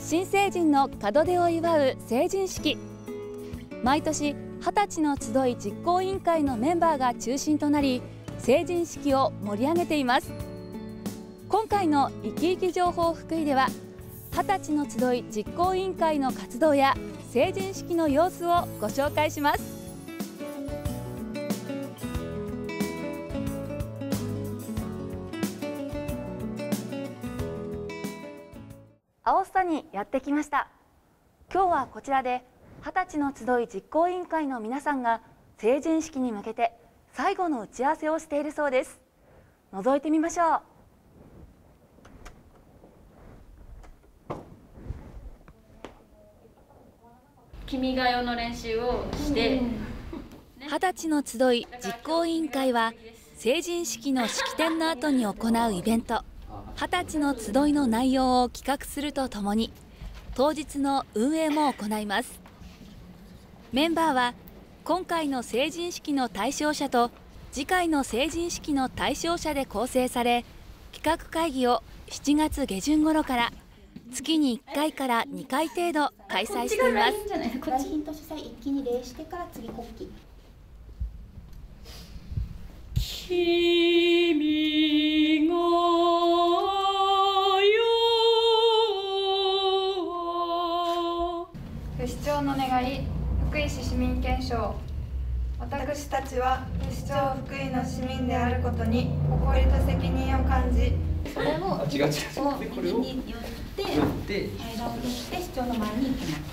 新成人の門出を祝う成人式。毎年20歳の集い実行委員会のメンバーが中心となり、成人式を盛り上げています。今回のいきいき情報福井では、20歳の集い実行委員会の活動や成人式の様子をご紹介します。青須にやってきました。今日はこちらで20歳の集い実行委員会の皆さんが成人式に向けて最後の打ち合わせをしているそうです。覗いてみましょう。 君が代の練習をして 20歳の集い実行委員会は成人式の式典の後に行うイベント、20歳の集いの内容を企画するとともに当日の運営も行います。メンバーは今回の成人式の対象者と次回の成人式の対象者で構成され、企画会議を7月下旬頃から月に1回から2回程度開催しています。 大ヒント主催一気に礼してから次国旗。 君が不死鳥の願い、福井市市民憲章。私たちは不死鳥福井の市民であることに誇りと責任を感じ、 それを右に寄って間を取って市長の前に行きます。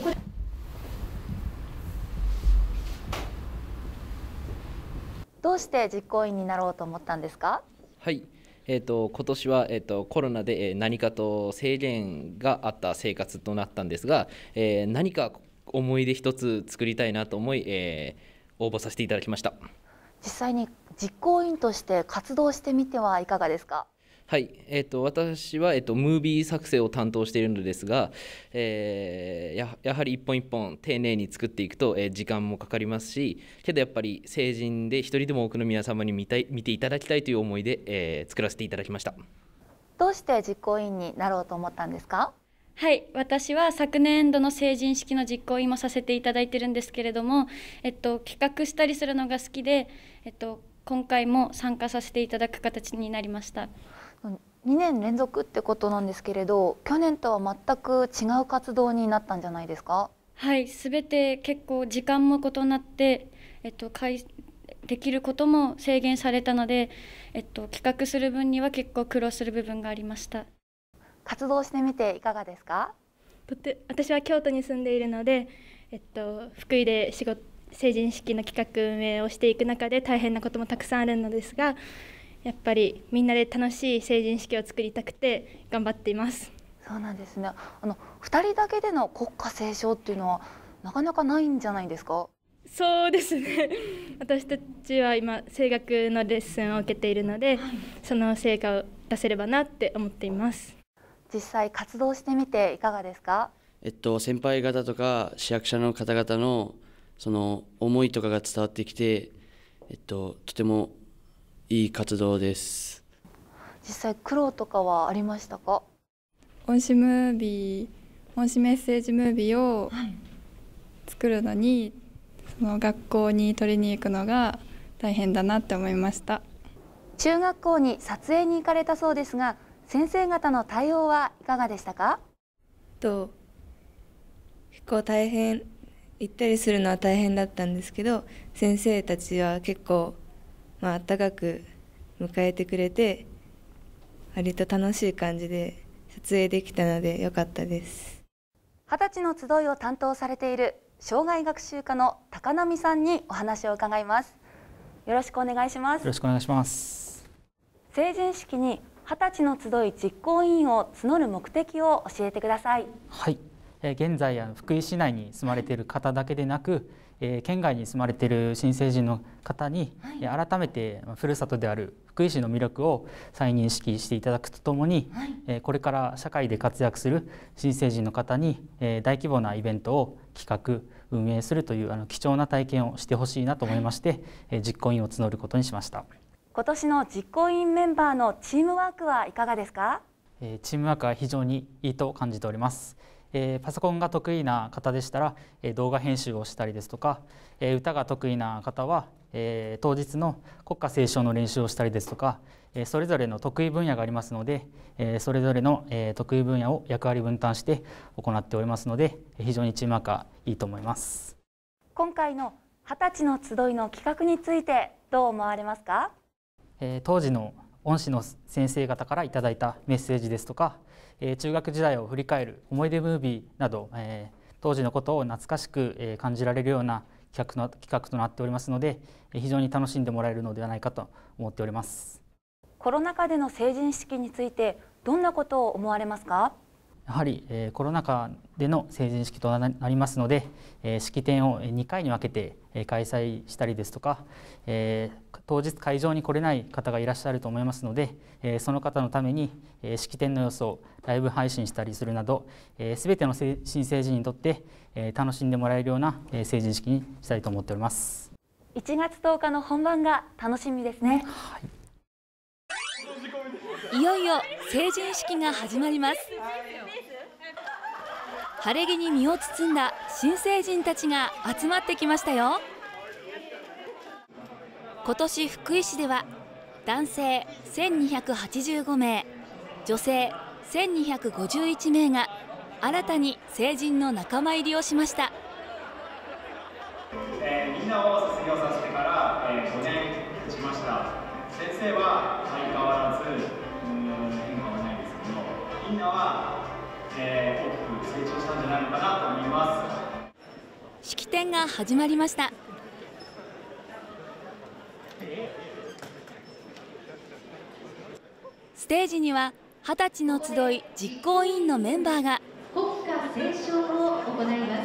どうして実行委員になろうと思ったんですか？ はい、今年は、コロナで、何かと制限があった生活となったんですが、何か思い出一つ作りたいなと思い、応募させていただきました。 実際に実行委員として活動してみてはいかがですか？ はい、私は、ムービー作成を担当しているのですが、やはり一本一本丁寧に作っていくと、時間もかかりますし、けどやっぱり成人で一人でも多くの皆様に見ていただきたいという思いで、作らせていただきました。 どうして実行委員になろうと思ったんですか？ はい、私は昨年度の成人式の実行委員もさせていただいてるんですけれども、企画したりするのが好きで、今回も参加させていただく形になりました。 2年連続ってことなんですけれど、去年とは全く違う活動になったんじゃないですか？ はい、すべて結構時間も異なって、できることも制限されたので、企画する分には結構苦労する部分がありました。 活動してみていかがですか？ 私は京都に住んでいるので、福井で成人式の企画運営をしていく中で大変なこともたくさんあるのですが、やっぱりみんなで楽しい成人式を作りたくて頑張っています。 そうなんですね。2人だけでの国歌斉唱っていうのはなかなかないんじゃないですか？ そうですね。私たちは今声楽のレッスンを受けているので、その成果を出せればなって思っています。 実際活動してみていかがですか？ 先輩方とか市役所の方々のその思いとかが伝わってきて、とてもいい活動です。 実際苦労とかはありましたか？ 恩師メッセージムービーを作るのに、その学校に撮りに行くのが大変だなって思いました。 中学校に撮影に行かれたそうですが、先生方の対応はいかがでしたか？ 結構大変、行ったりするのは大変だったんですけど、先生たちは結構温かく迎えてくれて、割と楽しい感じで撮影できたので良かったです。 20歳の集いを担当されている障害学習課の高波さんにお話を伺います。よろしくお願いします。 よろしくお願いします。 成人式に20歳の集い実行委員を募る目的を教えてください。 はい、現在福井市内に住まれている方だけでなく、県外に住まれている新成人の方に、改めてふるさとである福井市の魅力を再認識していただくとともに、これから社会で活躍する新成人の方に、大規模なイベントを企画運営するという貴重な体験をしてほしいなと思いまして、実行委員を募ることにしました。 今年の実行委員メンバーのチームワークはいかがですか？ チームワークが非常にいいと感じております。パソコンが得意な方でしたら動画編集をしたりですとか、歌が得意な方は当日の国歌斉唱の練習をしたりですとか、それぞれの得意分野がありますので、それぞれの得意分野を役割分担して行っておりますので、非常にチームワークがいいと思います。 今回の20歳の集いの企画についてどう思われますか？ 当時の恩師の先生方からいただいたメッセージですとか、中学時代を振り返る思い出ムービーなど、当時のことを懐かしく感じられるような企画となっておりますので、非常に楽しんでもらえるのではないかと思っております。 コロナ禍での成人式についてどんなことを思われますか？ やはりコロナ禍での成人式となりますので、式典を2回に分けて開催したりですとか、当日会場に来れない方がいらっしゃると思いますので、その方のために式典の様子をライブ配信したりするなど、すべての新成人にとって楽しんでもらえるような成人式にしたいと思っております。 1月10日の本番が楽しみですね。 はい、 いよいよ成人式が始まります。晴れ着に身を包んだ新成人たちが集まってきましたよ。今年福井市では男性1285名、女性1251名が新たに成人の仲間入りをしました。 みんなを卒業させてから5年経ちました。先生は相変わらず変化はないですけど、みんなは大きく成長したんじゃないのかなと思います。 式典が始まりました。ステージには20歳の集い実行委員のメンバーが国歌斉唱を行います。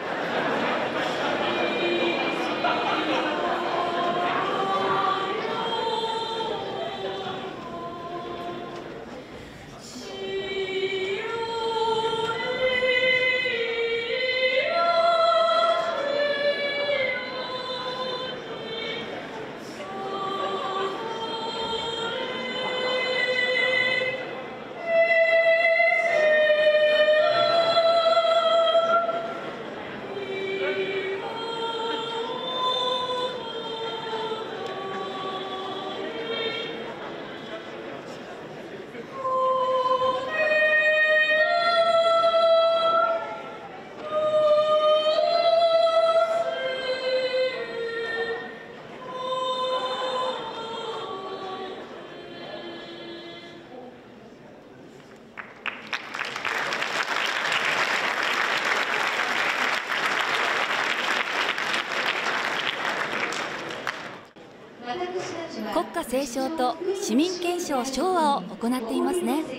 国歌斉唱と市民憲章唱和を行っていますね。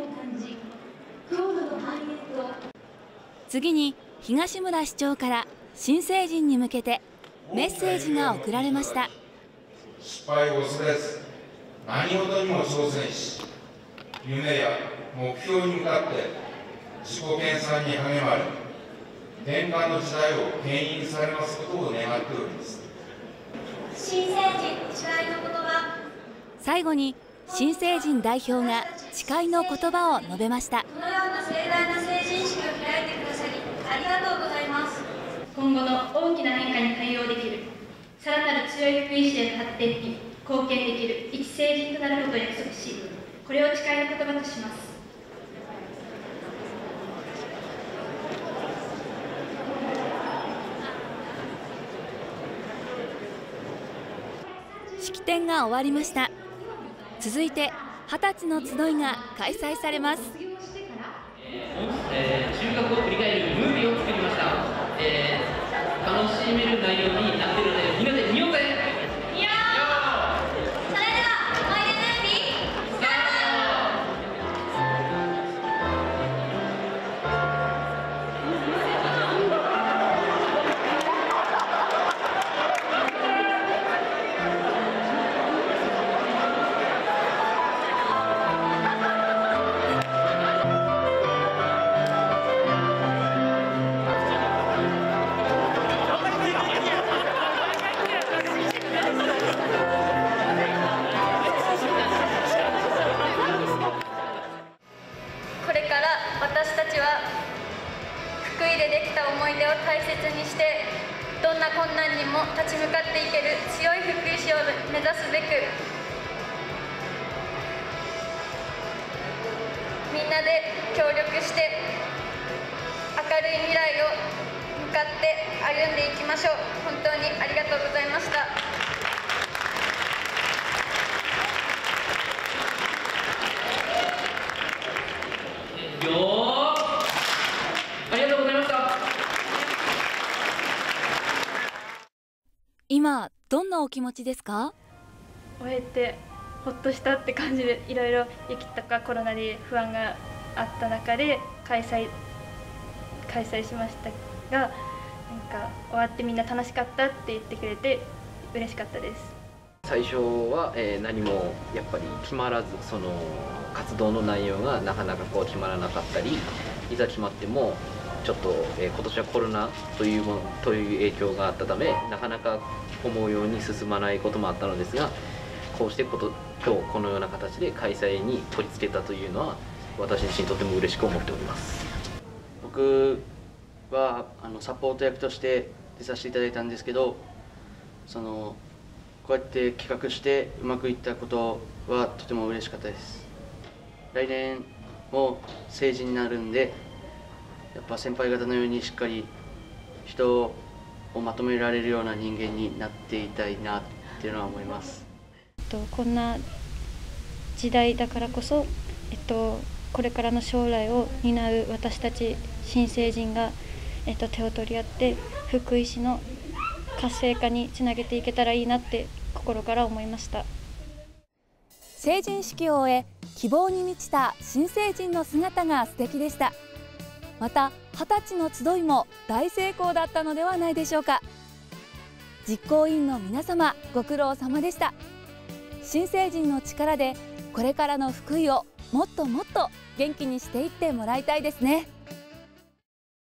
次に東村市長から新成人に向けてメッセージが送られました。 失敗を恐れず何事にも挑戦し、夢や目標に向かって自己研鑽に励まれ、転換の時代を牽引されますことを願っております。 新成人誓いの言葉。 最後に新成人代表が誓いの言葉を述べました。 このような盛大な成人式を開いてくださりありがとうございます。今後の大きな変化に対応できる、さらなる強い福井市への発展に貢献できる一成人となることを約束し、これを誓いの言葉とします。 式典が終わりました。続いて20歳の集いが開催されます。 中学を振り返るムービーを作りました。楽しめる内容になっているのでみんなで見ようぜ。 それでは思い出ムービースター 20 でできた思い出を大切にしてどんな困難にも立ち向かっていける強い福井市を目指すべくみんなで協力して明るい未来を向かって歩んでいきましょう。本当にありがとうございました。 ありがとうございました。 今どんなお気持ちですか？ 終えてほっとしたって感じで、いろいろ雪とかコロナで不安があった中で開催しましたが、なんか終わってみんな楽しかったって言ってくれて嬉しかったです。 最初は、何もやっぱり決まらず、その活動の内容がなかなかこう決まらなかったり、いざ決まってもちょっと、今年はコロナという影響があったため、なかなか思うように進まないこともあったのですが、こうして今日このような形で開催に取り付けたというのは私自身とても嬉しく思っております。 僕はサポート役として出させていただいたんですけど、こうやって企画してうまくいったことはとても嬉しかったです。来年も成人になるんで、やっぱ先輩方のようにしっかり人をまとめられるような人間になっていたいなっていうのは思います。 こんな時代だからこそ、これからの将来を担う私たち新成人が、手を取り合って福井市の活性化につなげていけたらいいなって心から思いました。 成人式を終え、希望に満ちた新成人の姿が素敵でした。また20歳の集いも大成功だったのではないでしょうか。実行委員の皆様、ご苦労様でした。新成人の力でこれからの福井をもっともっと元気にしていってもらいたいですね。